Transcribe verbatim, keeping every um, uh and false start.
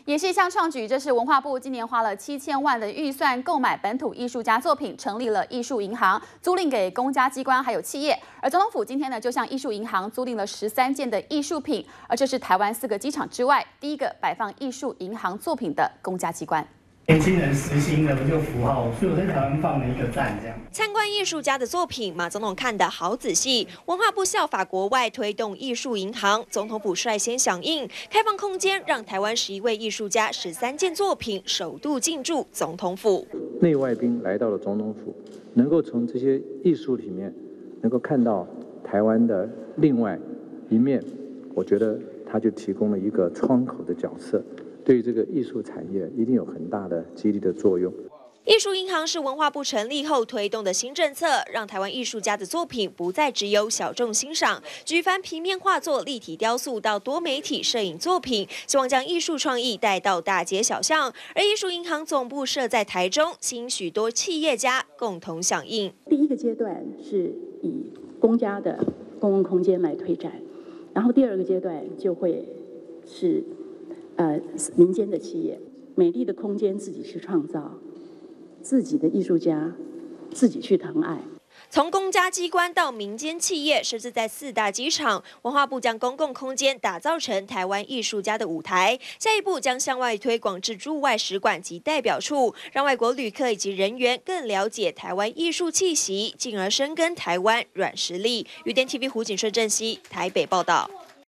也是一项创举，这是文化部今年花了七千万的预算购买本土艺术家作品，成立了艺术银行，租赁给公家机关还有企业。而总统府今天呢，就向艺术银行租赁了十三件的艺术品，而这是台湾四个机场之外第一个摆放艺术银行作品的公家机关。 年轻人实心的这个符号，所以我在台湾放了一个赞，这样。 参观艺术家的作品，马总统看得好仔细。文化部效法国外推动艺术银行，总统府率先响应，开放空间，让台湾十一位艺术家十三件作品首度进驻总统府。 内外宾来到了总统府，能够从这些艺术里面，能够看到台湾的另外一面，我觉得它就提供了一个窗口的角色。 对这个艺术产业一定有很大的激励的作用。 艺术银行是文化部成立后推动的新政策，让台湾艺术家的作品不再只有小众欣赏，举凡平面画作、立体雕塑到多媒体摄影作品，希望将艺术创意带到大街小巷。而艺术银行总部设在台中，吸引许多企业家共同响应。 第一个阶段是以公家的公共空间来推展，然后第二个阶段就会是。 呃，民间的企业，美丽的空间自己去创造，自己的艺术家自己去疼爱。 从公家机关到民间企业，甚至在四大机场，文化部将公共空间打造成台湾艺术家的舞台。下一步将向外推广至驻外使馆及代表处，让外国旅客以及人员更了解台湾艺术气息，进而深耕台湾软实力。雨电 T V 胡景顺、郑熙台北报道。